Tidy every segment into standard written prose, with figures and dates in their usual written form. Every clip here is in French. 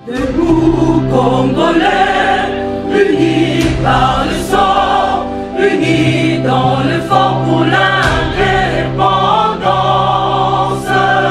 Debout Congolais, unis par le sang, unis dans l'effort pour l'indépendance.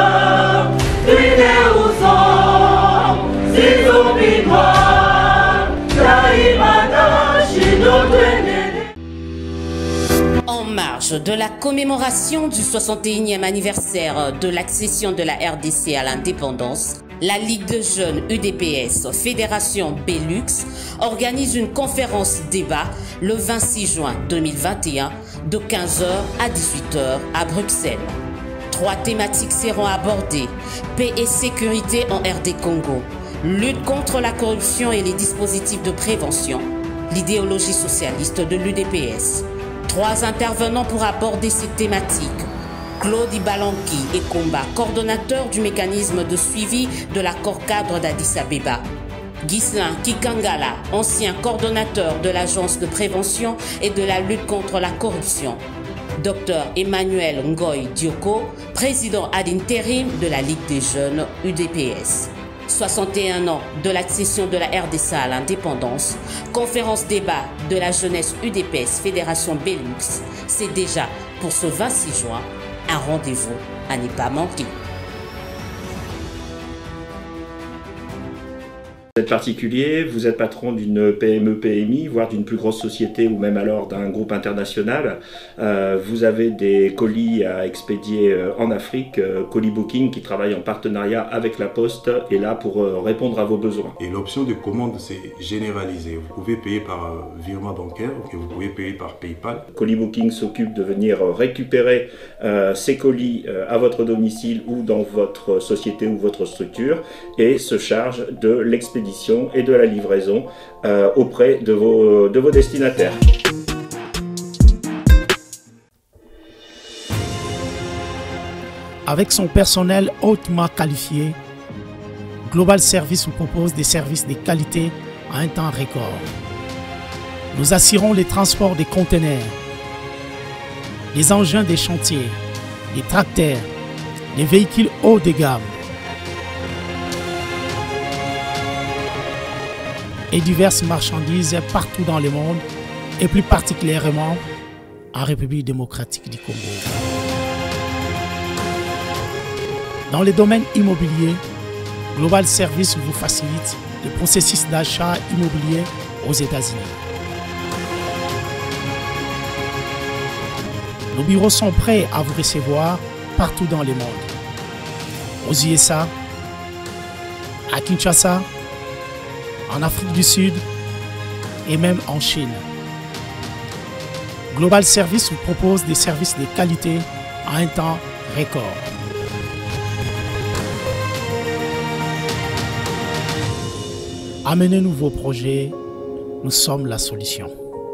Unis aux hommes, ces obinois, Taïmada, Chinois. En marge de la commémoration du 61e anniversaire de l'accession de la RDC à l'indépendance, la Ligue de jeunes UDPS Fédération Belux organise une conférence débat le 26 juin 2021 de 15h à 18h à Bruxelles. 3 thématiques seront abordées: paix et sécurité en RD Congo, lutte contre la corruption et les dispositifs de prévention, l'idéologie socialiste de l'UDPS. 3 intervenants pour aborder ces thématiques: Claude Ibalanki Ekomba, coordonnateur du mécanisme de suivi de l'accord cadre d'Addis Abeba. Ghislain Kikangala, ancien coordonnateur de l'agence de prévention et de la lutte contre la corruption. Dr Emmanuel Ngoy Dioko, président ad intérim de la Ligue des jeunes UDPS. 61 ans de l'accession de la RDC à l'indépendance, conférence débat de la jeunesse UDPS Fédération Belux, c'est déjà pour ce 26 juin un rendez-vous à ne pas manquer. Vous êtes particulier, vous êtes patron d'une PME, PMI, voire d'une plus grosse société ou même alors d'un groupe international. Vous avez des colis à expédier en Afrique. Colis Booking qui travaille en partenariat avec la Poste est là pour répondre à vos besoins. Et l'option de commande, c'est généralisé. Vous pouvez payer par virement bancaire et vous pouvez payer par PayPal. Colis Booking s'occupe de venir récupérer ces colis à votre domicile ou dans votre société ou votre structure et se charge de l'expédition et de la livraison auprès de vos destinataires. Avec son personnel hautement qualifié, Global Service vous propose des services de qualité à un temps record. Nous assurons les transports des conteneurs, les engins des chantiers, les tracteurs, les véhicules haut de gamme et diverses marchandises partout dans le monde et plus particulièrement en République démocratique du Congo. Dans les domaines immobiliers, Global Service vous facilite le processus d'achat immobilier aux États-Unis. Nos bureaux sont prêts à vous recevoir partout dans le monde. Aux USA, à Kinshasa, en Afrique du Sud et même en Chine. Global Service vous propose des services de qualité à un temps record. Amenez-nous vos projets, nous sommes la solution.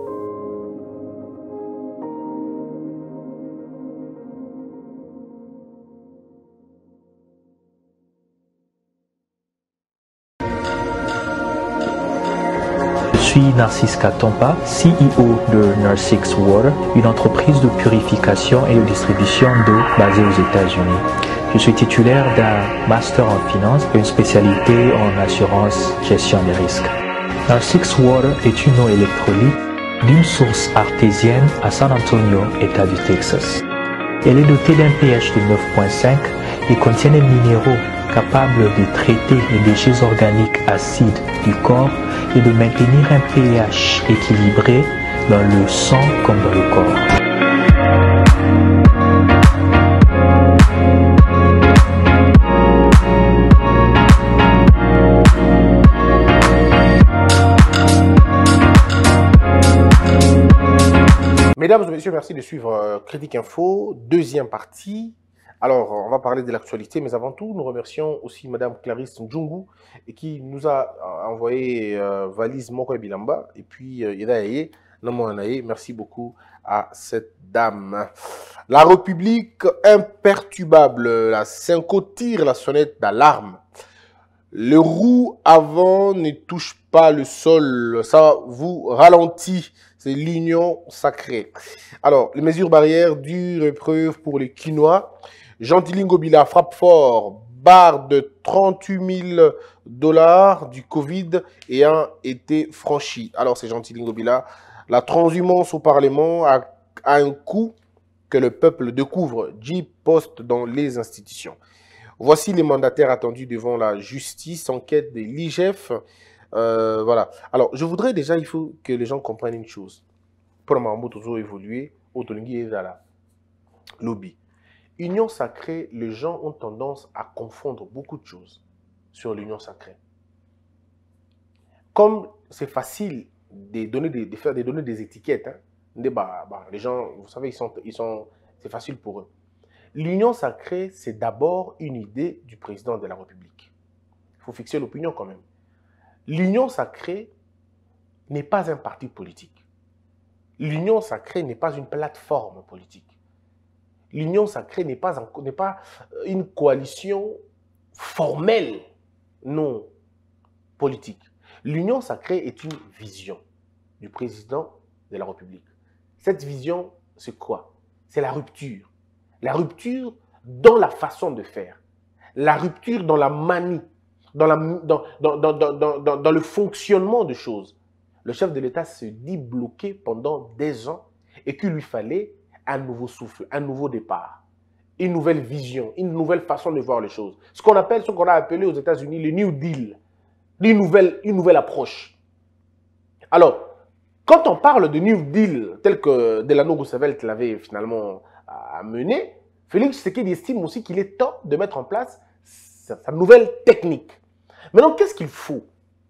Je suis Narcisse Katompa, CEO de Narsix Water, une entreprise de purification et de distribution d'eau basée aux États-Unis. Je suis titulaire d'un master en finance et une spécialité en assurance gestion des risques. Narsix Water est une eau électrolyte d'une source artésienne à San Antonio, État du Texas. Elle est dotée d'un pH de 9.5 et contient des minéraux capables de traiter les déchets organiques acides du corps et de maintenir un pH équilibré dans le sang comme dans le corps. Mesdames et messieurs, merci de suivre Critique Info, deuxième partie. Alors, on va parler de l'actualité, mais avant tout, nous remercions aussi Madame Clarisse Ndjungu qui nous a envoyé valise Moko Bilamba et puis Yedaye, Namoanaye. Merci beaucoup à cette dame. La République imperturbable, la Cinco tire la sonnette d'alarme. Le roue avant ne touche pas le sol, ça vous ralentit. C'est l'union sacrée. Alors, les mesures barrières, dure épreuve pour les Quinois. Gentilin Gobila frappe fort. barre de 38 000 $ du Covid ayant été franchie. Alors, c'est gentil, Lingobila. La transhumance au Parlement a un coût que le peuple découvre, dit Poste dans les institutions. Voici les mandataires attendus devant la justice, enquête de l'IGF. Voilà. Alors, je voudrais déjà, il faut que les gens comprennent une chose. Pour le moment, toujours évolué, lobby. Union sacrée, les gens ont tendance à confondre beaucoup de choses sur l'union sacrée. Comme c'est facile de donner des étiquettes, hein, les gens, vous savez, c'est facile pour eux. L'union sacrée, c'est d'abord une idée du président de la République. Il faut fixer l'opinion quand même. L'union sacrée n'est pas un parti politique. L'union sacrée n'est pas une plateforme politique. L'union sacrée n'est pas une coalition formelle, non politique. L'union sacrée est une vision du président de la République. Cette vision, c'est quoi? C'est la rupture. La rupture dans la façon de faire. La rupture dans la manie, dans le fonctionnement de choses. Le chef de l'État se dit bloqué pendant des ans et qu'il lui fallait un nouveau souffle, un nouveau départ, une nouvelle vision, une nouvelle façon de voir les choses. Ce qu'on a appelé aux États-Unis le New Deal, une nouvelle approche. Alors, quand on parle de New Deal, tel que Delano Roosevelt l'avait finalement mené, Félix Tshisekedi estime aussi qu'il est temps de mettre en place sa nouvelle technique. Maintenant, qu'est-ce qu'il faut?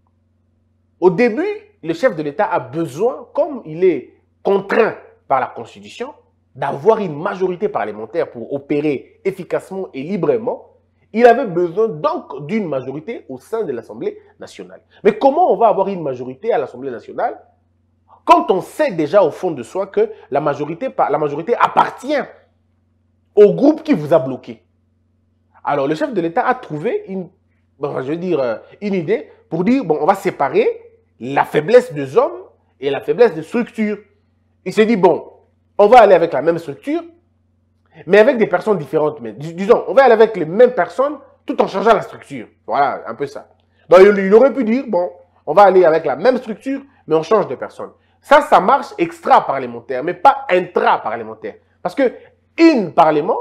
Au début, le chef de l'État a besoin, comme il est contraint par la Constitution, d'avoir une majorité parlementaire pour opérer efficacement et librement. Il avait besoin donc d'une majorité au sein de l'Assemblée nationale. Mais comment on va avoir une majorité à l'Assemblée nationale quand on sait déjà au fond de soi que la majorité appartient au groupe qui vous a bloqué? Alors le chef de l'État a trouvé une idée pour dire, bon, on va séparer la faiblesse des hommes et la faiblesse des structures. Il s'est dit, bon, on va aller avec la même structure, mais avec des personnes différentes. Mais disons, on va aller avec les mêmes personnes tout en changeant la structure. Voilà, un peu ça. Donc, il aurait pu dire, bon, on va aller avec la même structure, mais on change de personnes. Ça marche extra-parlementaire, mais pas intra-parlementaire. Parce que un parlement,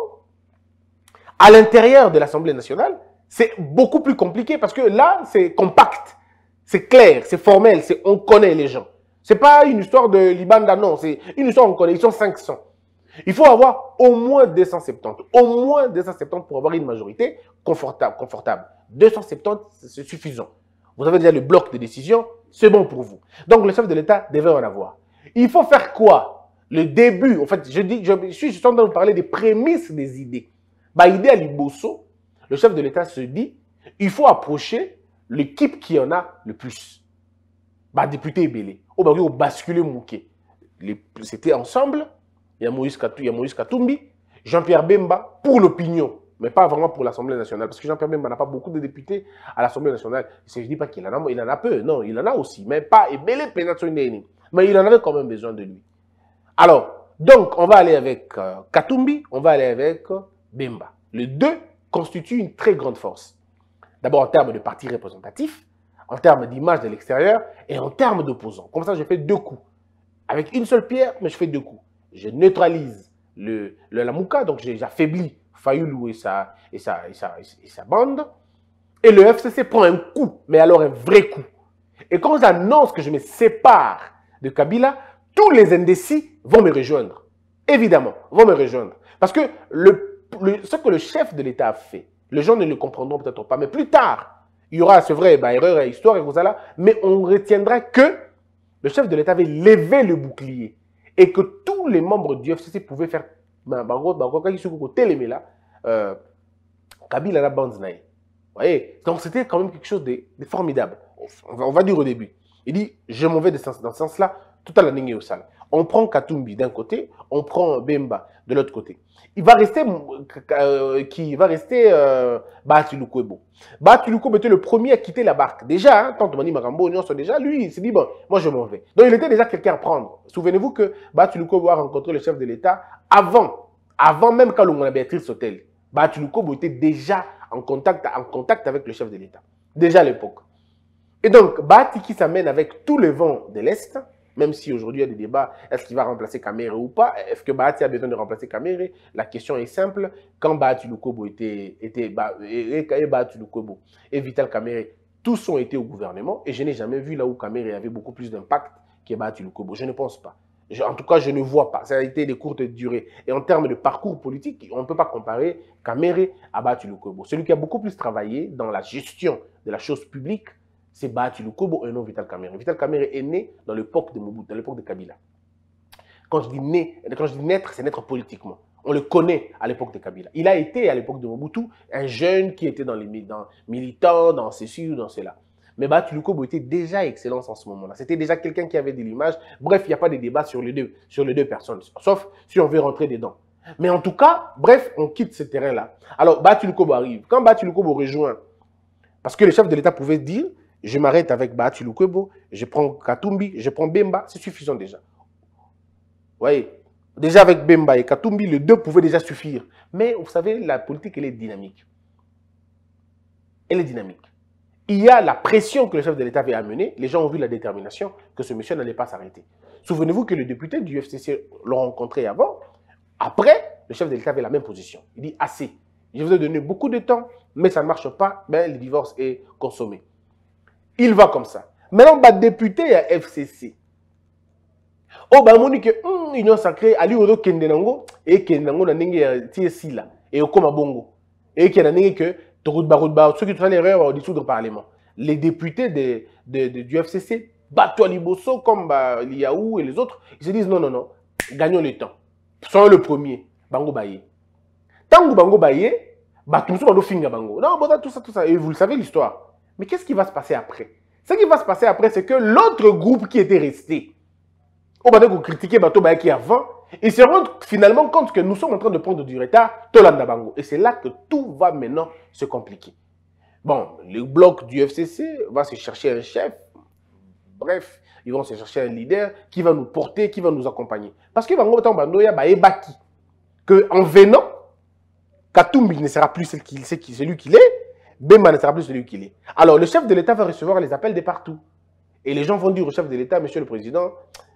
à l'intérieur de l'Assemblée nationale, c'est beaucoup plus compliqué parce que là, c'est compact, c'est clair, c'est formel, on connaît les gens. Ce n'est pas une histoire de Libanda, non, c'est une histoire qu'on connaît, ils sont 500. Il faut avoir au moins 270, au moins 270 pour avoir une majorité confortable. 270, c'est suffisant. Vous avez déjà le bloc de décision, c'est bon pour vous. Donc le chef de l'État devait en avoir. Il faut faire quoi? Le début, en fait, je suis en train de vous parler des prémices des idées. Idée à Liboso, le chef de l'État se dit, il faut approcher l'équipe qui en a le plus. Député Ebélé. Au basculer Mouké. C'était ensemble. Il y a Moïse Katumbi, Jean-Pierre Bemba pour l'opinion, mais pas vraiment pour l'Assemblée nationale. Parce que Jean-Pierre Bemba n'a pas beaucoup de députés à l'Assemblée nationale. Je ne dis pas qu'il en a peu. Non, il en a aussi. Mais pas Ebélé Pénatsoneni. Mais il en avait quand même besoin de lui. Alors, donc, on va aller avec Katumbi, on va aller avec Bemba. Les deux constituent une très grande force. D'abord en termes de parti représentatif, en termes d'image de l'extérieur et en termes d'opposants. Comme ça, je fais deux coups. Avec une seule pierre, mais je fais deux coups. Je neutralise la Mouka, donc j'affaiblis Fayoulou et sa bande. Et le FCC prend un coup, mais alors un vrai coup. Et quand j'annonce que je me sépare de Kabila, tous les indécis vont me rejoindre. Évidemment, vont me rejoindre. Parce que ce que le chef de l'État a fait, les gens ne le comprendront peut-être pas, mais plus tard, il y aura, c'est vrai, erreur et histoire et tout ça là, mais on retiendra que le chef de l'État avait levé le bouclier et que tous les membres du FCC pouvaient faire Kabila la bande. Vous voyez, donc c'était quand même quelque chose de formidable. On va dire au début. Il dit, je m'en vais dans ce sens-là, tout à la ligne au sale. On prend Katumbi d'un côté, on prend Bemba de l'autre côté. Il va rester, Bahatuluko Ebo. Bahatuluko était le premier à quitter la barque. Déjà, tant Mani Marambo, déjà, lui, il s'est dit, bon, moi je m'en vais. Donc il était déjà quelqu'un à prendre. Souvenez-vous que Bahatuluko a rencontré le chef de l'État avant même Kalungana Béatrice Sotel. Bahatuluko était déjà en contact avec le chef de l'État. Déjà à l'époque. Et donc, Bahati qui s'amène avec tous les vents de l'Est, même si aujourd'hui il y a des débats, est-ce qu'il va remplacer Kamere ou pas? Est-ce que Bahati a besoin de remplacer Kamere? La question est simple. Quand Bahati Lukobo et Vital Kamere, tous ont été au gouvernement, et je n'ai jamais vu là où Kamere avait beaucoup plus d'impact que Bahati Lukobo. Je ne pense pas. En tout cas, je ne vois pas. Ça a été des courtes durées. Et en termes de parcours politique, on ne peut pas comparer Kamere à Bahati Lukobo. Celui qui a beaucoup plus travaillé dans la gestion de la chose publique, c'est Bahati Lukobo et non Vital Kamere. Vital Kamere est né dans l'époque de Mobutu, dans l'époque de Kabila. Quand je dis naître, c'est naître politiquement. On le connaît à l'époque de Kabila. Il a été à l'époque de Mobutu un jeune qui était dans militants, dans ceci ou dans cela. Mais Bahati Lukobo était déjà excellence en ce moment-là. C'était déjà quelqu'un qui avait de l'image. Bref, il n'y a pas de débat sur les deux personnes, sauf si on veut rentrer dedans. Mais en tout cas, bref, on quitte ce terrain-là. Alors, Bahati Lukobo arrive. Quand Bahati Lukobo rejoint, parce que le chef de l'État pouvait dire, je m'arrête avec Bahati Lukobo, je prends Katumbi, je prends Bemba, c'est suffisant déjà. Vous voyez, déjà avec Bemba et Katumbi, les deux pouvaient déjà suffire. Mais vous savez, la politique, elle est dynamique. Elle est dynamique. Il y a la pression que le chef de l'État avait amenée. Les gens ont vu la détermination que ce monsieur n'allait pas s'arrêter. Souvenez-vous que le député du FCC l'ont rencontré avant. Après, le chef de l'État avait la même position. Il dit assez. Je vous ai donné beaucoup de temps, mais ça ne marche pas. Ben, le divorce est consommé. Il va comme ça. Maintenant, le député à FCC. Oh, bah, on dit que Union Sacrée, Ali Odo Kendenango, et Kendenango n'a n'engé TSI là, et Okoma Bongo. Et qu'il y a n'engé que ceux qui font l'erreur au dissoudre le Parlement. Les députés du FCC, Bato Aliboso, comme Liaou et les autres, ils se disent non, non, non, gagnons le temps. Soyons le premier. Bango Baye. Tant que Bango Baye, Bato Moussou Finga Bango. Non, tout ça. Et vous le savez l'histoire. Mais qu'est-ce qui va se passer après? Ce qui va se passer après, c'est que l'autre groupe qui était resté, on va dire critiquer Bato Baye qui avant, ils se rendent finalement compte que nous sommes en train de prendre du retard, Tolanda Bango. Et c'est là que tout va maintenant se compliquer. Bon, le bloc du FCC va se chercher un chef. Bref, ils vont se chercher un leader qui va nous porter, qui va nous accompagner. Parce que Bango Bando ya Baebaki. Que en venant, Katumbi ne sera plus celui qu'il est, Bemba ne sera plus celui qu'il est. Alors, le chef de l'État va recevoir les appels de partout. Et les gens vont dire au chef de l'État, Monsieur le Président,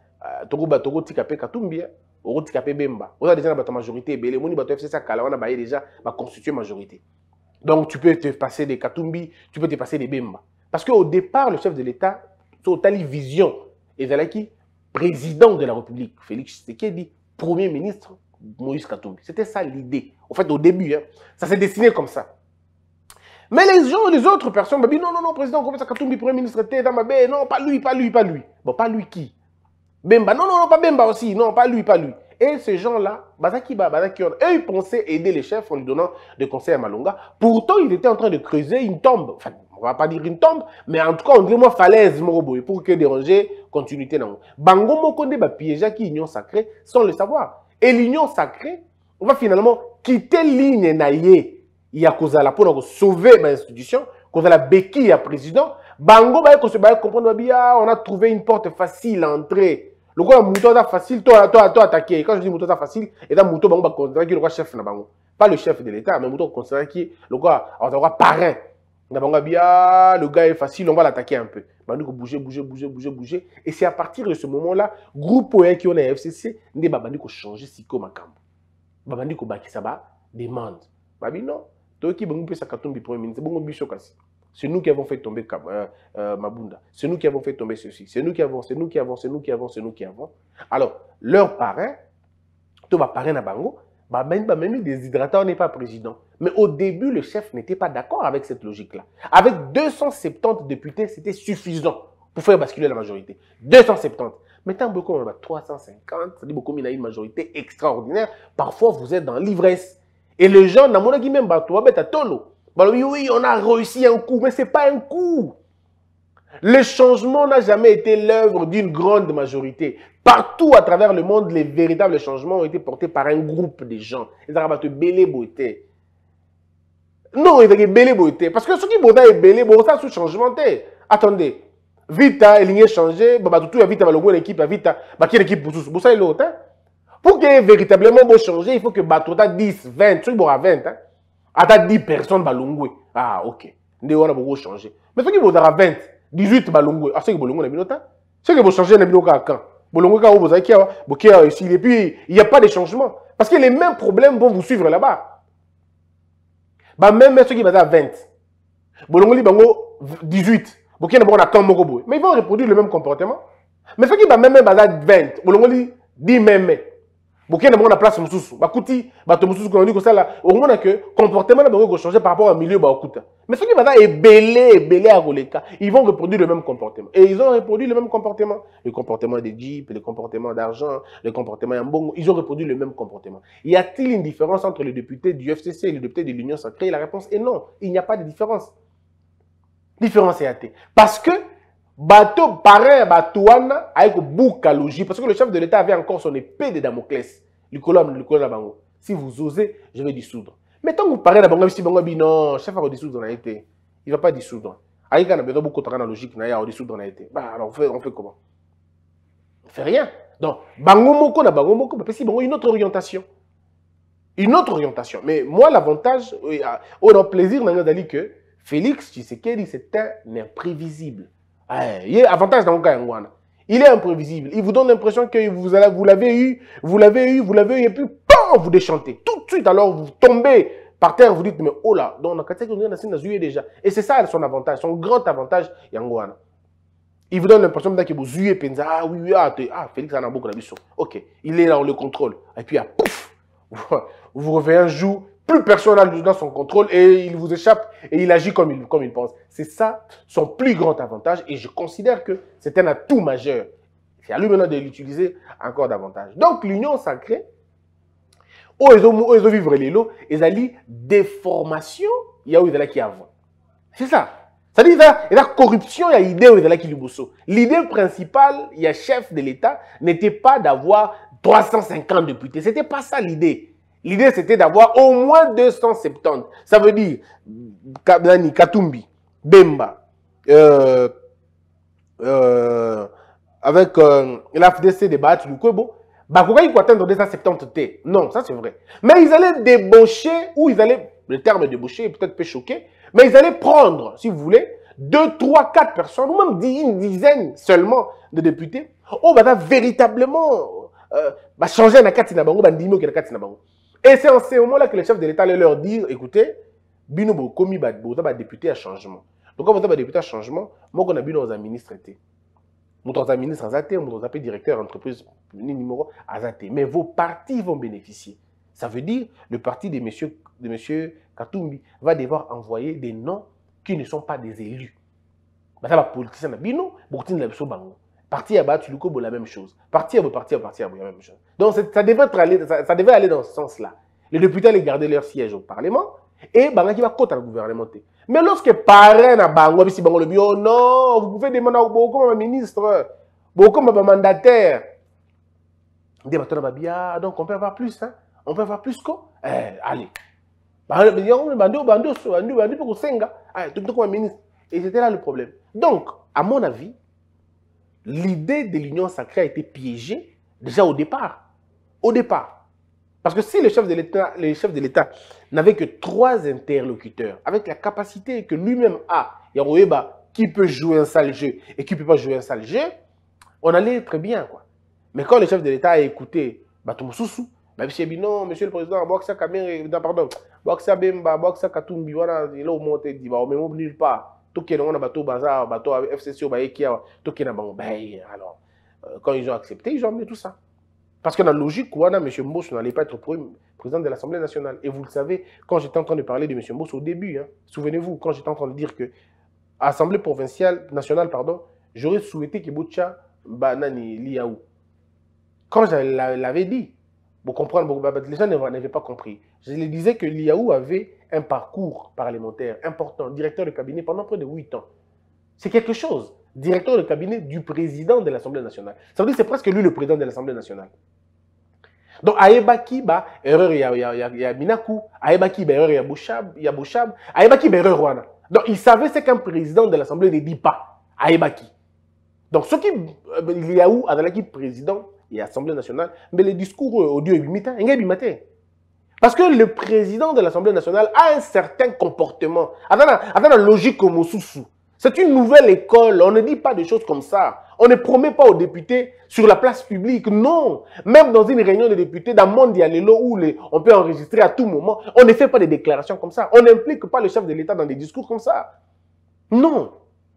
Togo Tikapé Katumbi, Togo Tikapé Bemba. On a déjà la majorité, les Moni Bato FCC Kala, on a déjà constitué majorité. Donc, tu peux te passer des Katumbi, tu peux te passer des Bemba. Parce qu'au départ, le chef de l'État, totali vision, et Zalaki, président de la République, Félix Tshisekedi, premier ministre, Moïse Katumbi. C'était ça l'idée. En fait, au début, ça s'est dessiné comme ça. Mais les autres personnes m'ont dit non, président, comment ça, Katumbi, premier ministre, non, pas lui. Bon, pas lui qui? Bemba, non, pas Bemba aussi, non, pas lui. Et ces gens-là, eux, ils pensaient aider les chefs en lui donnant des conseils à Malonga. Pourtant, ils étaient en train de creuser une tombe. Enfin, on ne va pas dire une tombe, mais en tout cas, on dirait moi falaise, pour que déranger, continuité. Bango Mokonde va piéger qui Union Sacrée sans le savoir. Et l'Union Sacrée, on va finalement quitter ligne naïe. Il y a cause à la pour sauver l'institution, cause à la béquille à président. Bango va comprendre bien, on a trouvé une porte facile à entrer. Le quoi mouton est facile, toi attaquer. Quand je dis mouton est facile, et là mouton bango considérer qui le chef na bango. Pas le chef de l'État, mais mouton considérer qui le quoi parrain. Na bango bien, le gars est facile, on va l'attaquer un peu. Bango bouger. Et c'est à partir de ce moment-là, groupe qui on a FCC, ne babandi ko changer siko makambo. Babandi ko bakisaba demande. Babi non. Qui Bango peut Katumbi premier ministre, Bango Bishokasi. C'est nous qui avons fait tomber Mabunda. C'est nous qui avons fait tomber ceci. C'est nous qui avons. Alors, leur parrain, tout va parrain à Bango, même déshydratant n'est pas président. Mais au début, le chef n'était pas d'accord avec cette logique-là. Avec 270 députés, c'était suffisant pour faire basculer la majorité. 270. Maintenant, beaucoup, on a 350, ça dit beaucoup, il y a une majorité extraordinaire. Parfois, vous êtes dans l'ivresse. Et les gens, dans mon même bateau, oui, on a réussi un coup, mais ce n'est pas un coup. Le changement n'a jamais été l'œuvre d'une grande majorité. Partout à travers le monde, les véritables changements ont été portés par un groupe de gens. Ils ont été belé beauté. Non, ils ont été belé beauté. Parce que ceux qui ont été belé beauté, ça, c'est changement. Attendez, vite, il a changé, tout a vite, le l'équipe a vite, qui est l'équipe pour tous. Pour ça, l'autre. Pour que véritablement bon changer, il faut que Batota 10, 20, truc à 20. Ata 10 personnes balongwe. Ah, ok. Nde on a beaucoup changé. Mais ce qui vous aura 20, 18 balongwe. Ah, c'est que bolongwe na binota. C'est que vous changez na binoka quand. Bolongwe ka vous avez bokia ici et puis il n'y a pas de changement parce que les mêmes problèmes vont vous suivre là-bas. Bah même ceux qui vont à 20. Bolongwe li bango 18. Bokia na bon na quand moko boy. Mais ils vont reproduire le même comportement. Mais ceux qui vont même à 20, bolongwe li 10 même. Bokia na bon na place mususu. Ba kuti ba to mususu ko ndi ko sala au moins que comportement na bango changer par rapport au milieu ba okuta. Mais ceux qui vont belé à Roleka, ils vont reproduire le même comportement. Et ils ont reproduit le même comportement. Le comportement des Jeep, le comportement d'argent, le comportement Yambongo, ils ont reproduit le même comportement. Y a-t-il une différence entre les députés du FCC et les députés de l'Union sacrée? La réponse est non. Il n'y a pas de différence. Différence est athée. Parce que, bateau pareil, batouana, avec bouca logique, parce que le chef de l'État avait encore son épée de Damoclès. Le colonne Bango. Si vous osez, je vais dissoudre. Mais tant que vous parlez de Bango, si Bango dit non, chef va dissoudre dans été. Il ne va pas dissoudre. Aïe, quand on a besoin beaucoup de logique, on va dissoudre dans été. Bah, alors on fait comment? On ne fait rien. Donc, Bango Moko, Bango Moko, si Bango, une autre orientation. Une autre orientation. Mais moi, l'avantage, on a plaisir dans le que Félix Tshisekedi, c'est un imprévisible. Il y a avantage dans le cas de il est imprévisible. Il vous donne l'impression que vous l'avez eu, et puis, PAM, vous déchantez. Tout de suite, alors, vous tombez par terre, vous dites, mais oh là, donc, on a déjà. Et c'est ça son avantage, son grand avantage, Yangouana. Il vous donne l'impression que vous jouez, pensa, ah oui, Félix en a beaucoup d'habitude. Ok, il est là, on le contrôle. Et puis, pouf, vous revenez un jour, plus personne n'a dans son contrôle et il vous échappe et il agit comme il pense. C'est ça son plus grand avantage et je considère que c'est un atout majeur. C'est à lui maintenant de l'utiliser encore davantage. Donc, l'union sacrée, ils ont vivre les lots, ils ont déformation, il y a où ils ont qui avant. C'est ça. Ça dit ça, il y a corruption, il y a idée où ils ont qui l'ubosso. L'idée principale, il y a chef de l'État, n'était pas d'avoir 350 députés. C'était pas ça l'idée. L'idée, c'était d'avoir au moins 270. Ça veut dire Katumbi, Bemba, avec l'AFDC de Bahati Lukwebo, pourquoi il faut atteindre 270 T? Non, ça c'est vrai. Mais ils allaient débaucher, ou ils allaient, le terme débaucher est peut-être peu choqué, mais ils allaient prendre, si vous voulez, 2, 3, 4 personnes, ou même une dizaine seulement de députés, va véritablement changer la Katinabango, bandimo qui est la Katinabango. Et c'est en ce moment-là que le chef de l'État allait leur dire, écoutez, bino bo komi ba député à changement. Donc quand vous avez député à changement, moi qu'on a bino aux ministres été. Nous avons un ministre azaté, nous avons un directeur d'entreprise numéro azaté. Mais vos partis vont bénéficier. Ça veut dire le parti de monsieur Katumbi va devoir envoyer des noms qui ne sont pas des élus. Ça va politicien na bino, beaucoup de la bango. Parti à Bahati Lukwebo, la même chose. Parti à la même chose. Donc ça devait aller dans ce sens-là. Les députés allaient garder leur siège au Parlement et Banga qui va côté la gouvernementé. Mais lorsque parrain à Bango, si Bango le dit, oh non, vous pouvez demander à beaucoup comme ministre, beaucoup comme mandataire. Donc on peut avoir plus, hein? On peut avoir plus quoi? Allez. Et c'était là le problème. Donc, à mon avis, l'idée de l'union sacrée a été piégée déjà au départ. Au départ. Parce que si le chef de l'État n'avait que 3 interlocuteurs, avec la capacité que lui-même a, Yaroeba, qui peut jouer un sale jeu et qui ne peut pas jouer un sale jeu, on allait très bien, quoi. Mais quand le chef de l'État a écouté Batumoussou, non, monsieur le président, Boxa Bemba, Boxa Katumbi, voilà, il a monté, il va même nulle part. Tout qui est dans bateau bazar, bateau FCC, tout qui est dans alors, quand ils ont accepté, ils ont amené tout ça. Parce que dans la logique, M. Mbosso n'allait pas être président de l'Assemblée nationale. Et vous le savez, quand j'étais en train de parler de M. Mbosso au début, hein, souvenez-vous, quand j'étais en train de dire que Assemblée provinciale, nationale, pardon, j'aurais souhaité que Boucha Banani Liaou. Quand je l'avais dit, pour comprendre, les gens n'avaient pas compris. Je les disais que Liaou avait un parcours parlementaire important, directeur de cabinet pendant près de 8 ans. C'est quelque chose. Directeur de cabinet du président de l'Assemblée nationale. Ça veut dire que c'est presque lui le président de l'Assemblée nationale. Donc, Aebaki, erreur, il y a Minakou. Aebaki, erreur, il y a Bouchab. Aebaki, erreur, Rwanda. Donc, il savait ce qu'un président de l'Assemblée ne dit pas. Aebaki. Donc, ce qui, il y a où, Adalaki, président et Assemblée nationale, mais les discours audio et bimita, il y a bimata. Parce que le président de l'Assemblée nationale a un certain comportement. Attends, la logique comme au sous-sous. C'est une nouvelle école. On ne dit pas des choses comme ça. On ne promet pas aux députés sur la place publique. Non. Même dans une réunion de députés, dans Mondialelo, où on peut enregistrer à tout moment, on ne fait pas des déclarations comme ça. On n'implique pas le chef de l'État dans des discours comme ça. Non.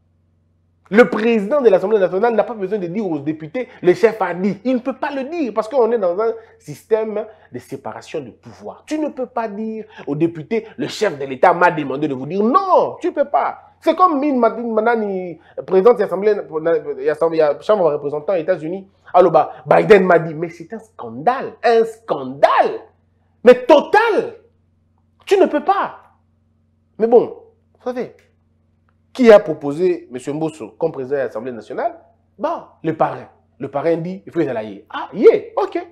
Le président de l'Assemblée nationale n'a pas besoin de dire aux députés, le chef a dit. Il ne peut pas le dire parce qu'on est dans un système de séparation de pouvoir. Tu ne peux pas dire aux députés, le chef de l'État m'a demandé de vous dire. Non, tu ne peux pas. C'est comme Manani, président de l'Assemblée, il y a chambre de représentants aux États-Unis. Alors, Biden m'a dit, mais c'est un scandale. Un scandale. Mais total. Tu ne peux pas. Mais bon, vous savez. Qui a proposé M. Mbosso comme président de l'Assemblée nationale? Bon, le parrain. Le parrain dit, il faut y aller. Ah, ok.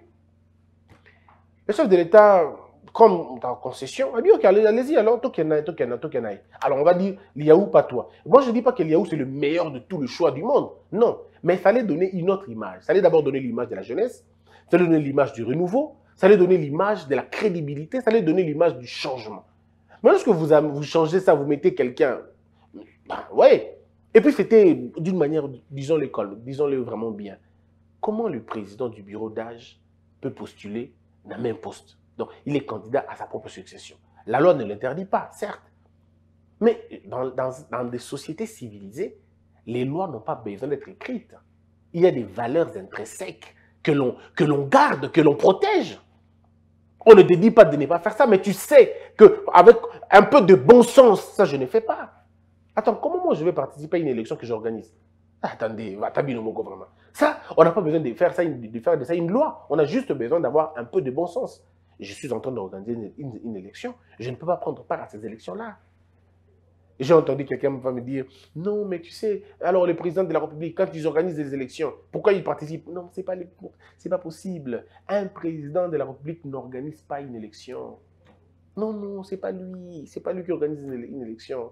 Le chef de l'État, comme en concession, a dit, ok, allez-y, alors, Tokenai. Alors, on va dire, Liaou, pas toi. Moi, je ne dis pas que Liaou, c'est le meilleur de tout le choix du monde. Non. Mais il fallait donner une autre image. Il fallait d'abord donner l'image de la jeunesse. Il fallait donner l'image du renouveau. Il fallait donner l'image de la crédibilité. Il fallait donner l'image du changement. Mais lorsque vous changez ça, vous mettez quelqu'un... Oui. Et puis c'était d'une manière, disons-le vraiment bien. Comment le président du bureau d'âge peut postuler dans le même poste? Donc, il est candidat à sa propre succession. La loi ne l'interdit pas, certes. Mais dans des sociétés civilisées, les lois n'ont pas besoin d'être écrites. Il y a des valeurs intrinsèques que l'on garde, que l'on protège. On ne te dit pas de ne pas faire ça, mais tu sais qu'avec un peu de bon sens, ça je ne fais pas. Attends, comment moi je vais participer à une élection que j'organise? Attendez, vraiment. Ça, on n'a pas besoin de faire de ça une loi. On a juste besoin d'avoir un peu de bon sens. Je suis en train d'organiser une élection. Je ne peux pas prendre part à ces élections-là. J'ai entendu quelqu'un va me dire, non, mais tu sais, alors les présidents de la République, quand ils organisent des élections, pourquoi ils participent? Non, c'est pas possible. Un président de la République n'organise pas une élection. Non, c'est pas lui. C'est pas lui qui organise une élection.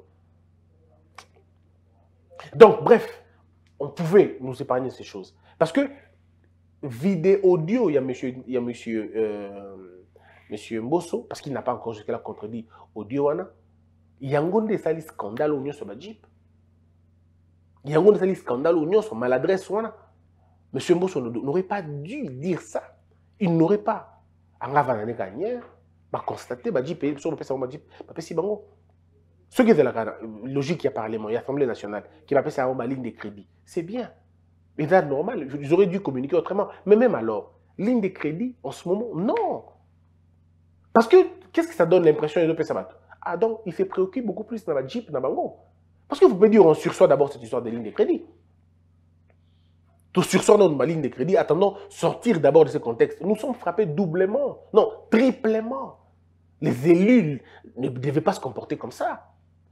Donc, bref, on pouvait nous épargner ces choses. Parce que, vidéo audio, il y a monsieur Mbosso, parce qu'il n'a pas encore jusqu'à là contredit audio, il y a un sali scandale au sur ma Jeep. Il y a un sali scandale au sur maladresse. Monsieur Mbosso n'aurait pas dû dire ça. Il n'aurait pas. En avant l'année dernière, constaté, Jeep, sur le PSA, Jeep, si bango. Ce qui est la logique, il y a Parlement, il y a l'Assemblée nationale, qui va passer à ma ligne de crédit. C'est bien. Mais c'est normal, ils auraient dû communiquer autrement. Mais même alors, ligne de crédit, en ce moment, non. Parce que, qu'est-ce que ça donne l'impression de Sabato? Ah donc, il se préoccupe beaucoup plus dans la Jeep, dans Bango. Parce que vous pouvez dire, on sursoit d'abord cette histoire de ligne de crédit. Tout sursoit dans ma ligne de crédit, attendons, sortir d'abord de ce contexte. Nous sommes frappés doublement, non, triplement. Les élus ne devaient pas se comporter comme ça.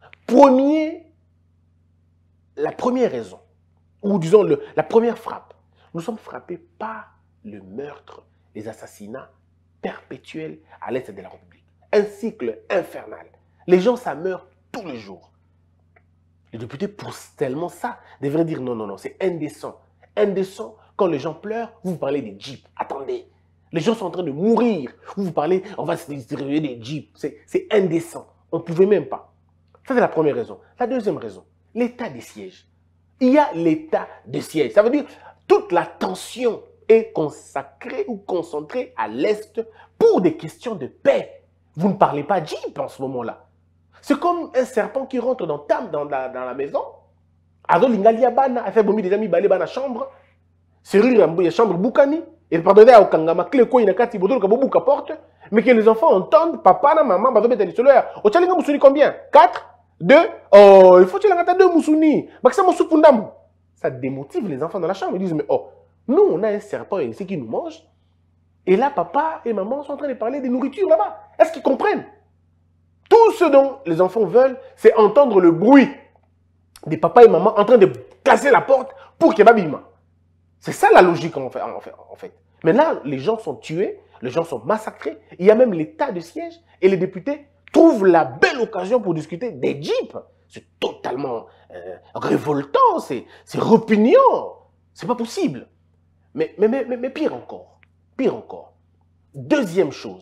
La première raison, ou disons la première frappe, nous sommes frappés par le meurtre, les assassinats perpétuels à l'est de la République. Un cycle infernal. Les gens, ça meurt tous les jours. Les députés poussent tellement ça, devraient dire non, c'est indécent. Indécent, quand les gens pleurent, vous parlez des jeeps. Attendez, les gens sont en train de mourir. Vous parlez, on va se distribuer des jeeps. C'est indécent. On ne pouvait même pas. Ça, c'est la première raison. La deuxième raison, l'état des sièges. Il y a l'état de siège. Ça veut dire toute la tension est consacrée ou concentrée à l'Est pour des questions de paix. Vous ne parlez pas Jeep en ce moment-là. C'est comme un serpent qui rentre dans la maison. Alors, l'Ingalia a fait bomber des amis balé dans la chambre. C'est la chambre Boukani. Et pardonnez à Okangama, clé quoi, il y a 4 bouteilles qui porte. Mais que les enfants entendent, papa, maman, va mettre les solaires. Au Tchalinga Moussouni combien? 4? 2? Oh, il faut que tu aies 2 Moussouni. Ça démotive les enfants dans la chambre. Ils disent, mais oh, nous, on a un serpent ici qui nous mange. Et là, papa et maman sont en train de parler des nourritures là-bas. Est-ce qu'ils comprennent? Tout ce dont les enfants veulent, c'est entendre le bruit des papas et maman en train de casser la porte pour qu'il y ait babima. C'est ça la logique en fait. Mais là, les gens sont tués, les gens sont massacrés. Il y a même l'état de siège et les députés trouvent la belle occasion pour discuter des jeeps. C'est totalement révoltant, c'est repugnant. C'est pas possible. Mais pire encore. Deuxième chose,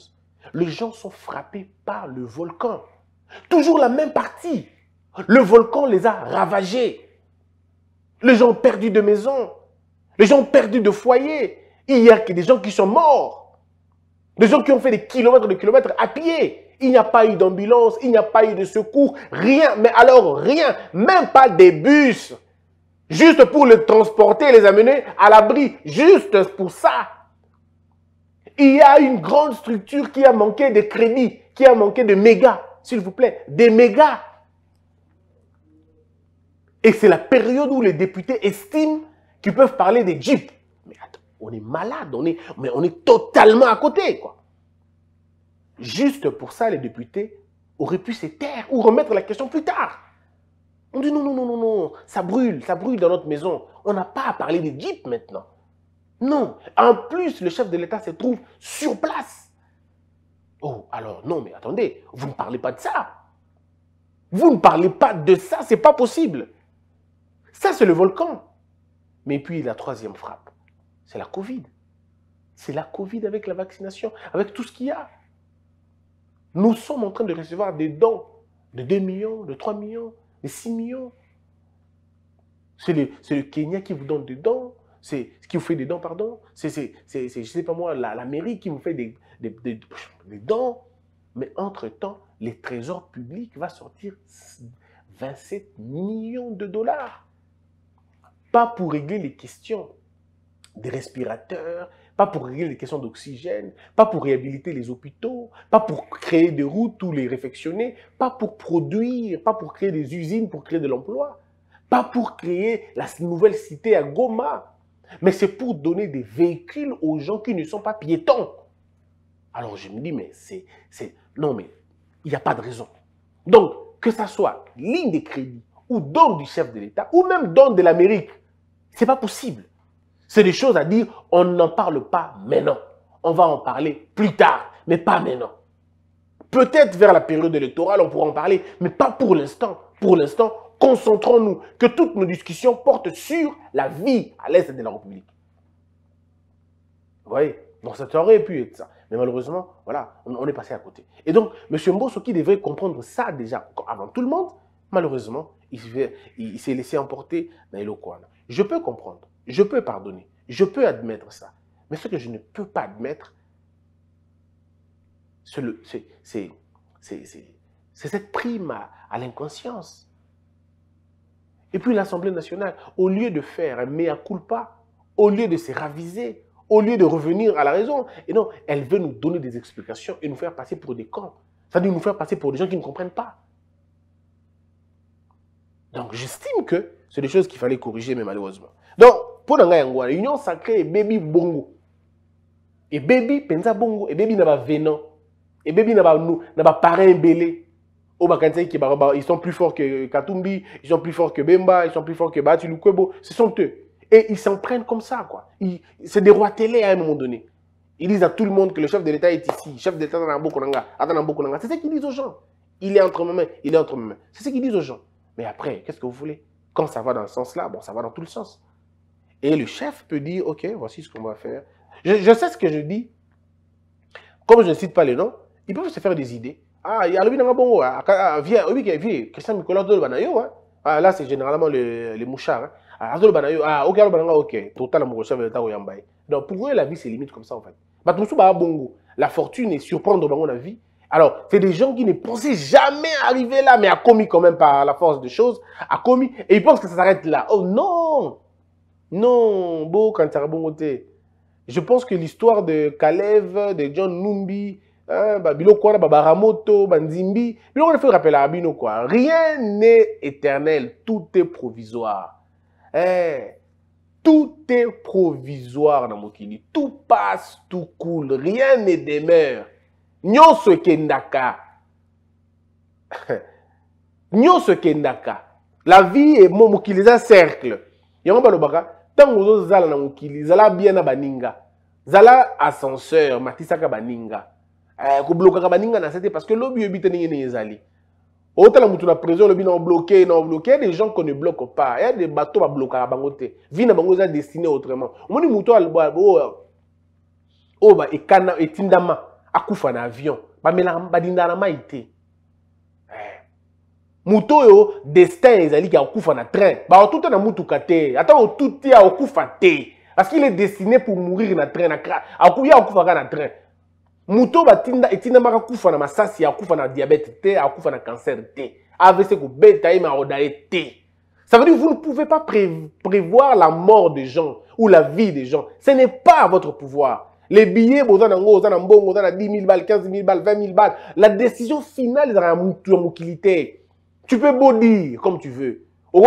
Les gens sont frappés par le volcan. Toujours la même partie. Le volcan les a ravagés. Les gens ont perdu de maisons. Les gens ont perdu de foyers. Il y a des gens qui sont morts. Des gens qui ont fait des kilomètres de kilomètres à pied. Il n'y a pas eu d'ambulance, il n'y a pas eu de secours, rien. Mais alors rien, même pas des bus. Juste pour les transporter et les amener à l'abri. Juste pour ça. Il y a une grande structure qui a manqué de crédit, qui a manqué de mégas, s'il vous plaît. Des mégas. Et c'est la période où les députés estiment qu'ils peuvent parler des jeeps. Mais attends, on est malade, on est totalement à côté, quoi. Juste pour ça, les députés auraient pu se taire ou remettre la question plus tard. On dit non, non, non, non, non, ça brûle dans notre maison. On n'a pas à parler des jeeps maintenant. Non. En plus, le chef de l'État se trouve sur place. Oh, alors non, mais attendez, vous ne parlez pas de ça. Vous ne parlez pas de ça, c'est pas possible. Ça, c'est le volcan. Mais puis, la troisième frappe, c'est la Covid. C'est la Covid avec la vaccination, avec tout ce qu'il y a. Nous sommes en train de recevoir des dons de 2 millions, de 3 millions, de 6 millions. C'est le Kenya qui vous donne des dons. C'est ce qui vous fait des dons, pardon. C'est je ne sais pas moi, la mairie qui vous fait des dons. Mais entre-temps, les trésors publics va sortir 27 millions de dollars. Pas pour régler les questions des respirateurs, pas pour régler les questions d'oxygène, pas pour réhabiliter les hôpitaux, pas pour créer des routes ou les réfectionner, pas pour produire, pas pour créer des usines, pour créer de l'emploi, pas pour créer la nouvelle cité à Goma, mais c'est pour donner des véhicules aux gens qui ne sont pas piétons. Alors je me dis, mais non, mais il n'y a pas de raison. Donc, que ça soit ligne de crédit, ou don du chef de l'État, ou même don de l'Amérique, ce n'est pas possible. C'est des choses à dire, on n'en parle pas maintenant. On va en parler plus tard, mais pas maintenant. Peut-être vers la période électorale, on pourra en parler, mais pas pour l'instant. Pour l'instant, concentrons-nous, que toutes nos discussions portent sur la vie à l'est de la République. Vous voyez? Donc ça aurait pu être ça. Mais malheureusement, voilà, on est passé à côté. Et donc, M. Mbosso, qui devrait comprendre ça déjà avant tout le monde, malheureusement, il s'est laissé emporter dans l'Okwana. Je peux comprendre, je peux pardonner, je peux admettre ça. Mais ce que je ne peux pas admettre, c'est cette prime à l'inconscience. Et puis l'Assemblée nationale, au lieu de faire un mea culpa, au lieu de se raviser, au lieu de revenir à la raison, et non, elle veut nous donner des explications et nous faire passer pour des cons. C'est-à-dire nous faire passer pour des gens qui ne comprennent pas. Donc j'estime que c'est des choses qu'il fallait corriger, mais malheureusement. Donc, pour l'Union l'union sacrée est baby bongo. Et baby pensa bongo, et baby n'a pas vénan. Et baby n'a pas parrain belé. Ils sont plus forts que Katumbi, ils sont plus forts que Bemba, ils sont plus forts que Bati Lukwebo. Ce sont eux. Et ils s'en prennent comme ça, quoi. C'est des rois télé à un moment donné. Ils disent à tout le monde que le chef de l'État est ici. Le chef d'État dans Bokonanga. C'est ce qu'ils disent aux gens. Il est entre mes mains, il est entre mes mains. C'est ce qu'ils disent aux gens. Mais après, qu'est-ce que vous voulez? Quand ça va dans ce sens-là, bon, ça va dans tout le sens. Et le chef peut dire, ok, voici ce qu'on va faire. Je sais ce que je dis. Comme je ne cite pas les noms, ils peuvent se faire des idées. Ah, il y a le Binangabongo. Viens, Christian Nicolas de Banayo. Là, c'est généralement les mouchards. Ok, total amoureux chef de l'État au Yambaye. Donc, pour eux, la vie, c'est limite comme ça, en fait. La fortune est surprendre dans la vie. Alors, c'est des gens qui ne pensaient jamais arriver là, mais a commis quand même par la force des choses, a commis, et ils pensent que ça s'arrête là. Oh non! Non, beau quand ça bon côté. Je pense que l'histoire de Kalev, de John Numbi, Bilokwana, Baramoto, Banzimbi, on le fait rappeler à Abino, quoi. Rien n'est éternel, tout est provisoire. Tout est provisoire dans Mokili. Tout passe, tout coule, rien ne demeure. Nyonso kendaka. Nyonso kendaka. La vie est Mokili, un cercle. Yamba lobaka. Tant que vous zala na Mokili, zala bien na baninga. Zala ascenseur, matisaka baninga. Ko bloka baninga na c'était parce que l'obi obite ni zali. Autant la mutuna prison, l'obi non bloqué, Il y a des gens qu'on ne bloque pas. Il y a des bateaux à bloquer à bangote. Vie na bangote est destinée autrement. On dit muto albo et kana et tindama. akufa na avion badinda na maite muto yo destin ezali ki akufa na train ba tout na mutuka te ata tout ya akufa te parce qu'il est destiné pour mourir na train na akuya akufa na train muto batinda etinda maka kufa na masasi akufa na diabète te akufa na cancer te AVC ko beta ima odae te. Ça veut dire que vous ne pouvez pas prévoir la mort des gens ou la vie des gens. Ce n'est pas à votre pouvoir. Les billets, vous en avez 10 000 balles, 15 000 balles, 20 000 balles. La décision finale est en mobilité. Tu peux beau dire comme tu veux.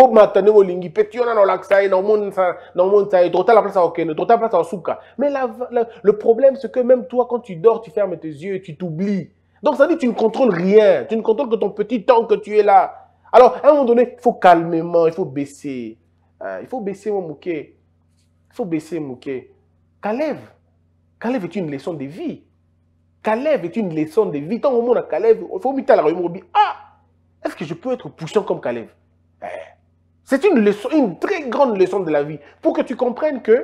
Mais le problème, c'est que même toi, quand tu dors, tu fermes tes yeux et tu t'oublies. Donc ça veut dire que tu ne contrôles rien. Tu ne contrôles que ton petit temps que tu es là. Alors, à un moment donné, il faut calmement, il faut baisser. Il faut baisser mon mouquet. Il faut baisser mon mouquet. Caleb est une leçon de vie. Caleb est une leçon de vie. Tant au monde à Caleb, il faut mettre à la réunion. Ah, est-ce que je peux être puissant comme Caleb? C'est une leçon, une très grande leçon de la vie. Pour que tu comprennes que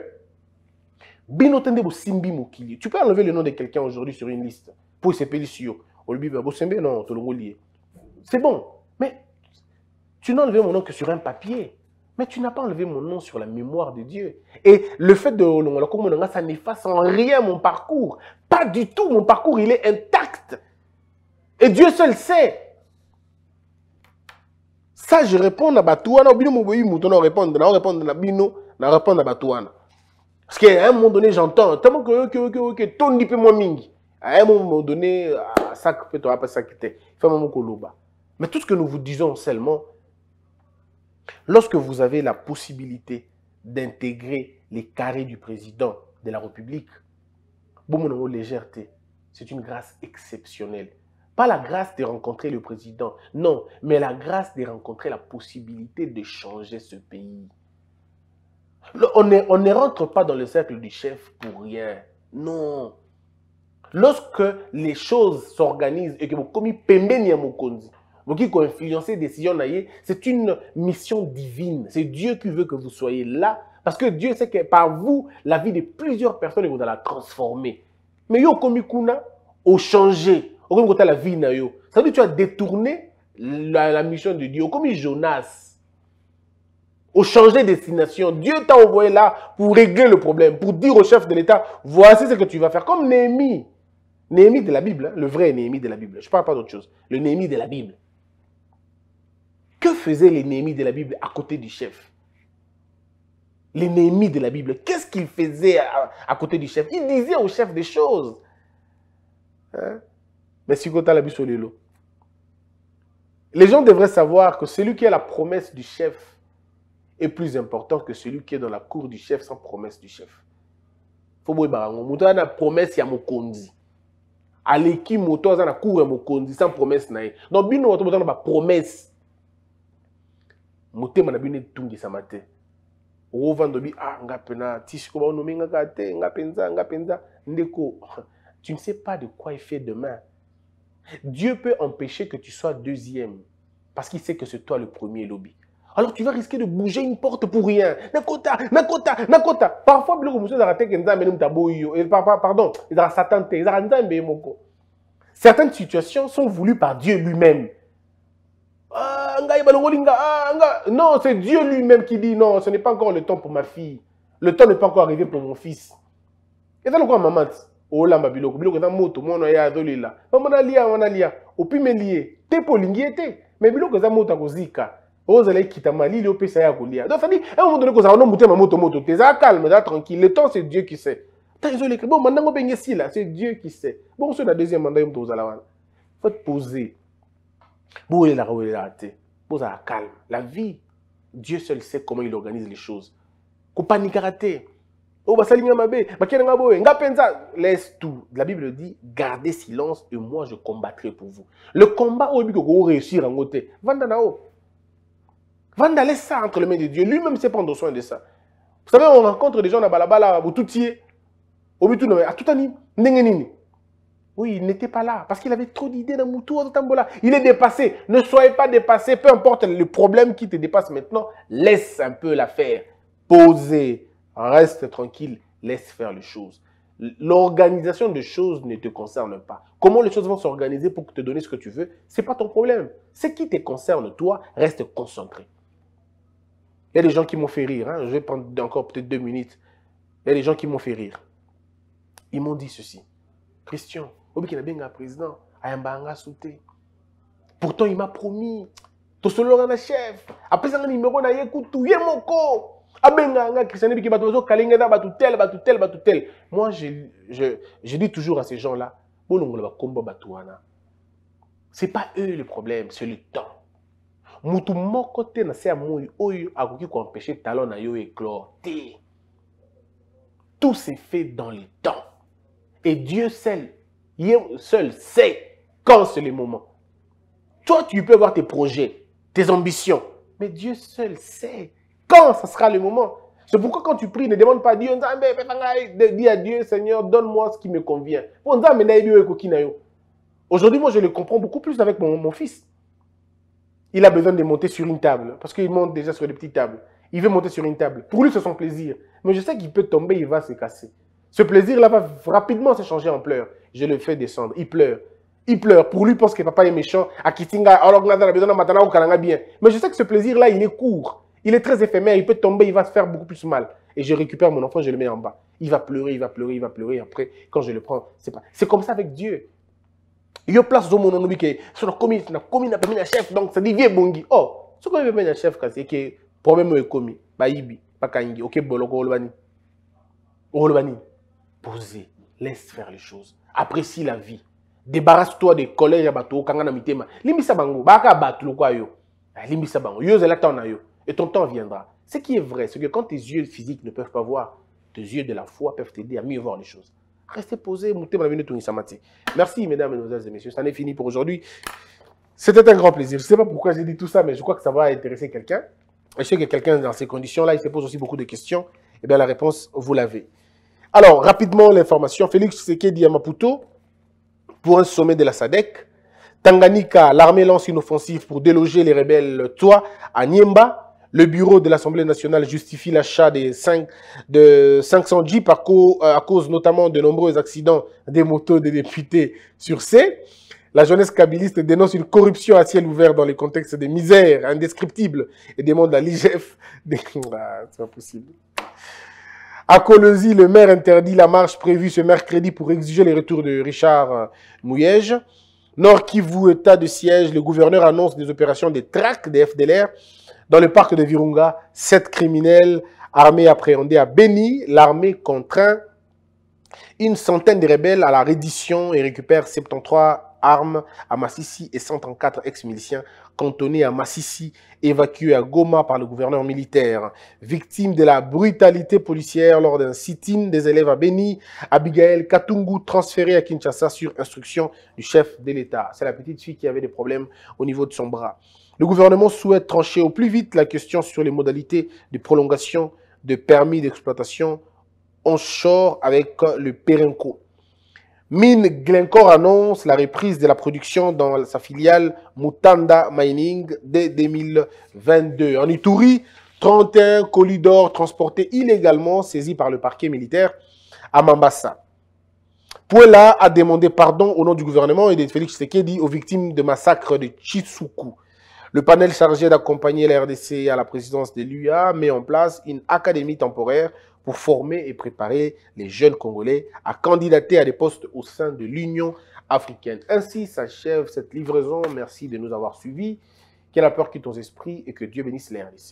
tu peux enlever le nom de quelqu'un aujourd'hui sur une liste. Pour s'appeler sur. Non, c'est bon. Mais tu n'as enlevé mon nom que sur un papier. Mais tu n'as pas enlevé mon nom sur la mémoire de Dieu. Et le fait de ça n'efface en rien mon parcours. Pas du tout. Mon parcours, il est intact. Et Dieu seul sait. Ça, je réponds à Batouana. Je réponds à Batouana. Parce qu'à un moment donné, j'entends. Tellement que ton nipe moi mingi. À un moment donné, ça peut pas ça quitter. Mais tout ce que nous vous disons seulement, lorsque vous avez la possibilité d'intégrer les carrés du président de la République, bon, légèreté, c'est une grâce exceptionnelle. Pas la grâce de rencontrer le président, non, mais la grâce de rencontrer la possibilité de changer ce pays. On ne rentre pas dans le cercle du chef pour rien, non. Lorsque les choses s'organisent et que vous commis pembeni à mokonzi, vous qui influencer les décisions, c'est une mission divine. C'est Dieu qui veut que vous soyez là, parce que Dieu sait que par vous, la vie de plusieurs personnes, vous allez la transformer. Mais yo commis kuna, au changer. Au la vie na yo. Ça veut dire que tu as détourné la mission de Dieu. Comme Jonas. Au changer de destination. Dieu t'a envoyé là pour régler le problème. Pour dire au chef de l'État, voici ce que tu vas faire. Comme Néhémie. Néhémie de la Bible. Hein, le vrai Néhémie de la Bible. Je ne parle pas d'autre chose. Le Néhémie de la Bible. Que faisaient les Néhémies de la Bible à côté du chef? Les Néhémies de la Bible. Qu'est-ce qu'ils faisaient à côté du chef? Ils disaient au chef des choses. Hein? Mais si tu as la les gens devraient savoir que celui qui a la promesse du chef est plus important que celui qui est dans la cour du chef sans promesse du chef. Il faut que tu aies la promesse de Mokondi. Aleki moto dans la cour de Mokondi sans promesse. Donc, tu as une promesse. Moté m'a bien tungi sa matin. Au vent ah ngapena tishko ba nomi ngakate ngapenza ndeko. Tu ne sais pas de quoi il fait demain. Dieu peut empêcher que tu sois deuxième parce qu'il sait que c'est toi le premier lobby. Alors tu vas risquer de bouger une porte pour rien. Nakota. Parfois, pardon, certaines situations sont voulues par Dieu lui-même. Non, c'est Dieu lui-même qui dit non, ce n'est pas encore le temps pour ma fille. Le temps n'est pas encore arrivé pour mon fils. Et ça, quoi, maman? Oh là, ma biloko, biloko za moto, mon ya dolila. Maman lia. Opi me lié. Te polingi ete. Mais biloko za moto kozika. Ozale kita mali li opesa ya kolia. Donc ça dit, à un moment donné ko za no muté ma moto. T'es calme, tranquille. Le temps c'est Dieu qui sait. T'as isolé. Bon, maintenant benye si là, c'est Dieu qui sait. Bon, c'est la deuxième mandat yom tozala wana. Faut te poser. Bon, il la pose à calme. La vie, Dieu seul sait comment il organise les choses. Ko panique raté. Oh, laisse tout. La Bible dit, gardez silence et moi je combattrai pour vous. Le combat, vous réussir en côté. Vanda laisse ça entre les mains de Dieu. Lui-même sait prendre soin de ça. Vous savez, on rencontre des gens dans Balabala, vous tout y est. Oui, il n'était pas là parce qu'il avait trop d'idées dans Moutou. Il est dépassé. Ne soyez pas dépassé. Peu importe le problème qui te dépasse maintenant, laisse un peu l'affaire. Posez. Reste tranquille, laisse faire les choses. L'organisation des choses ne te concerne pas. Comment les choses vont s'organiser pour te donner ce que tu veux, ce n'est pas ton problème. Ce qui te concerne, toi, reste concentré. Il y a des gens qui m'ont fait rire. Hein. Je vais prendre encore peut-être 2 minutes. Il y a des gens qui m'ont fait rire. Ils m'ont dit ceci. Christian, obi qui est un président, ayambanga sauté. Pourtant, il m'a promis. Tu solo un chef. Après ça, numéro na yekutu yemoko. Abenga Christian bi ki batozo kalinga da batutel. Moi, je dis toujours à ces gens-là, bolongo ba komba batuana. C'est pas eux le problème, c'est le temps. Mutu moko te na se amoyi oyo akoki ko empêcher talon na yo éclore. Tout s'est fait dans le temps. Et Dieu seul sait quand c'est le moment. Toi, tu peux avoir tes projets, tes ambitions, mais Dieu seul sait quand ce sera le moment. C'est pourquoi quand tu pries, ne demande pas à Dieu, dis à Dieu, Seigneur, donne-moi ce qui me convient. Aujourd'hui, moi, je le comprends beaucoup plus avec mon fils. Il a besoin de monter sur une table, parce qu'il monte déjà sur des petites tables. Il veut monter sur une table. Pour lui, c'est son plaisir. Mais je sais qu'il peut tomber, il va se casser. Ce plaisir-là va rapidement se changer en pleurs. Je le fais descendre. Il pleure. Il pleure. Pour lui, il pense que papa est méchant. Mais je sais que ce plaisir-là, il est court. Il est très éphémère. Il peut tomber, il va se faire beaucoup plus mal. Et je récupère mon enfant, je le mets en bas. Il va pleurer, il va pleurer, il va pleurer. Après, quand je le prends, c'est comme ça avec Dieu. Il y a place dans mon nom qui sur la commune, na chef, donc ça dit vieux bongi. Oh, ce qu'on veut chef, c'est que problème est commis. Baïbi, pakangi, ok, boloko, olbani. Posez, laisse faire les choses. Apprécie la vie. Débarrasse-toi des colères ya bato, kangana mitema. Limbisa bango, baka batu loko yo. Limbisa bango, yo zela tona yo. Et ton temps viendra. Ce qui est vrai, c'est que quand tes yeux physiques ne peuvent pas voir, tes yeux de la foi peuvent t'aider à mieux voir les choses. Restez posés, moutez ma minute Samati. Merci mesdames, mesdemoiselles et messieurs. Ça en est fini pour aujourd'hui. C'était un grand plaisir. Je ne sais pas pourquoi j'ai dit tout ça, mais je crois que ça va intéresser quelqu'un. Et je sais que quelqu'un dans ces conditions-là, il se pose aussi beaucoup de questions. Eh bien, la réponse, vous l'avez. Alors, rapidement, l'information. Félix Tshisekedi à Maputo pour un sommet de la SADC. Tanganyika, l'armée lance une offensive pour déloger les rebelles Toa à Niemba. Le bureau de l'Assemblée nationale justifie l'achat de 500 Jeeps à cause notamment de nombreux accidents des motos des députés sur C. La jeunesse kabiliste dénonce une corruption à ciel ouvert dans les contextes de misère indescriptible et demande à l'IGF... c'est pas possible. À Colosi, le maire interdit la marche prévue ce mercredi pour exiger le retour de Richard Mouyège. Nord Kivu, état de siège, le gouverneur annonce des opérations de traque des FDLR. Dans le parc de Virunga, 7 criminels armés appréhendés à Beni. L'armée contraint une centaine de rebelles à la reddition et récupère 73 armes à Massissi et 134 ex-miliciens cantonnés à Massissi, évacués à Goma par le gouverneur militaire. Victime de la brutalité policière lors d'un sit-in des élèves à Beni, Abigail Katungu transférée à Kinshasa sur instruction du chef de l'État. C'est la petite fille qui avait des problèmes au niveau de son bras. Le gouvernement souhaite trancher au plus vite la question sur les modalités de prolongation de permis d'exploitation onshore avec le Perenco. Mine Glencore annonce la reprise de la production dans sa filiale Mutanda Mining dès 2022. En Ituri, 31 colis d'or transportés illégalement saisis par le parquet militaire à Mambasa. Pouela a demandé pardon au nom du gouvernement et de Félix Tshisekedi aux victimes de massacre de Chitsuku. Le panel chargé d'accompagner la RDC à la présidence de l'UA met en place une académie temporaire pour former et préparer les jeunes Congolais à candidater à des postes au sein de l'Union africaine. Ainsi s'achève cette livraison. Merci de nous avoir suivis. Que la peur quitte nos esprits et que Dieu bénisse la RDC.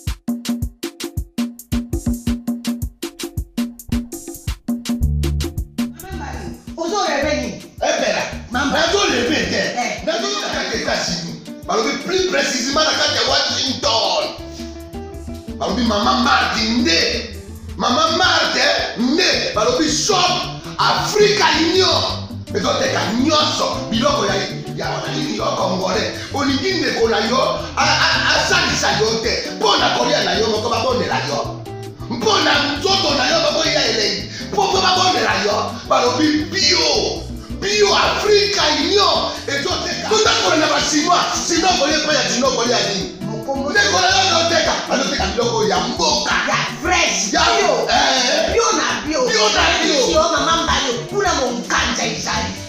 Plus précisément la carte de Washington. Maman Martin Maman Martin né. Balobi shop Africa Union. Mais donc t'es qu'à nyonso. Biloko ya wanani yo Congolais. Olingi ndeko na yo asalisa yo te. Mpona kolia na yo moko babondela yo. Mpona nzoto na yo moko ya elei. Mpo babondela yo. Balobi bio Africa Union. Et donc t'es tout à fait na basinois. Sinon kolia pa ya sinon kolia ni. Ndeko na yo teka. Aloteka biloko ya mboka. Ya fresh. Bio na bio. Bio na bio.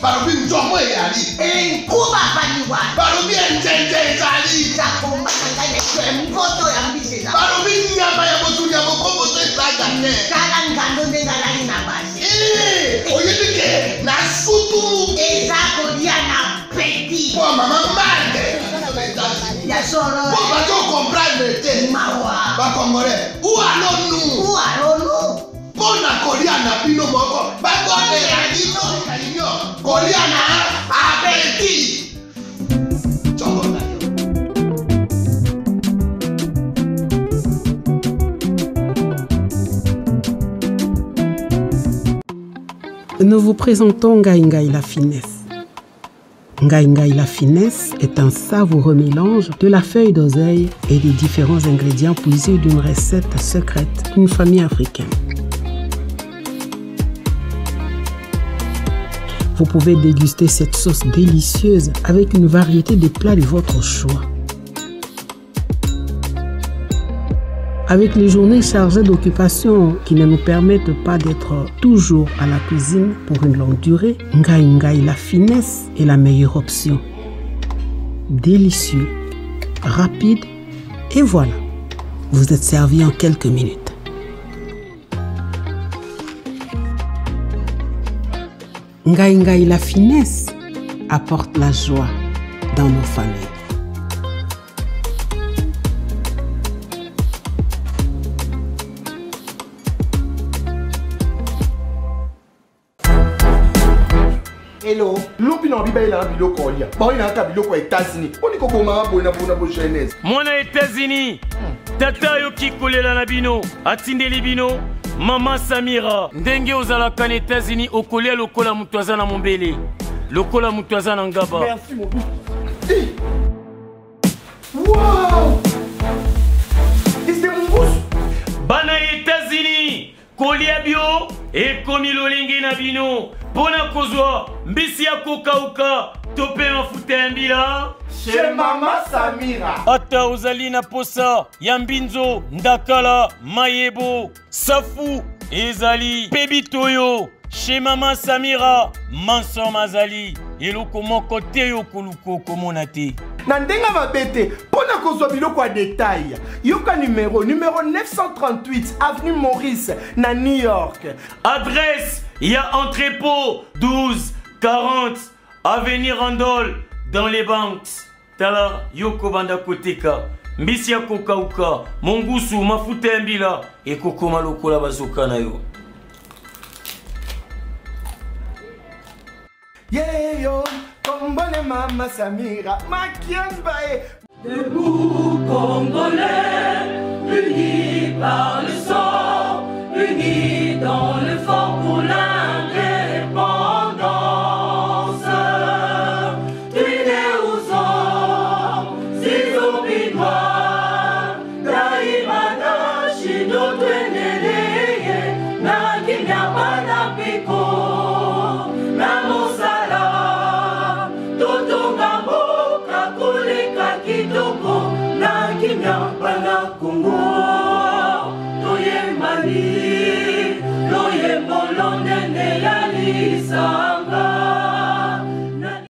balobi nzomo eyali enkuba baliwa balobi enjenje ezali nakombaka ngai na mboto ya mbisi eza balobi nyama ya motu ya mokomboso ezaga te tala ngando nde nalali na basi oyebi ke na sutu eza kolia na peti po mama mande ya solo po bato comprendre te mawa bakongole ualonu mpo na kolia na bino moko bakotela bino kalinyo kolia na apeti congo na yo. Nous vous présentons Ngai Ngai la finesse. Ngai Ngai la finesse est un savoureux mélange de la feuille d'oseille et des différents ingrédients puisés d'une recette secrète d'une famille africaine. Vous pouvez déguster cette sauce délicieuse avec une variété de plats de votre choix. Avec les journées chargées d'occupation qui ne nous permettent pas d'être toujours à la cuisine pour une longue durée, Ngai Ngai la finesse est la meilleure option. Délicieux, rapide et voilà, vous êtes servi en quelques minutes. Ngai Ngai la finesse apporte la joie dans nos familles. Hello. Lopi na biba ila biloko olia. Ba ina ka biloko États-Unis. Oni ko boma bona jeunesse. Mwana États-Unis. Tata yo kikolela na bino, atindeli bino. Mama Samira, ndenge ozalaka na États-Unis okolia lokola mutu aza na mombele. Lokola mutu aza na ngaba. Merci mon fils. Wow! C'est mon goût. Bana États-Unis, kolia bio ekomi lolingi na bino. Pona kozwa mbisi ya kokauka tope mafuta ya mbila chez Mama Samira. Ata ozali na posa ya mbinzo ndakala mayebo safu ezali pebitoyo chez Mama Samira manso mazali eloko moko te yo koluko komona te na ndenga mabete pona kozwa biloko ya détail yoka numéro 938 avenue Maurice na New York. Adresse il y a entrepôt 1240 avenue Randol dans les banques. Tala yoko banda koteka mbisi ya kokauka mongusu mafuta ya mbila ekokoma lokola bazoka na yo. Yeah yo, kombone Mama Samira, makiambae. Debout Congolais, unis par le sang, unis dans le fort pour l'indépendance. Tués aux hommes, si obinois, Daimana, Shido, Tweneleye, Nakinyamana, Piko, Namosala, Totonga, Boka, Kulika, Kitoko, Nakinyamana, Kongo, Toye Mali, Loye Molonde, Yalisa.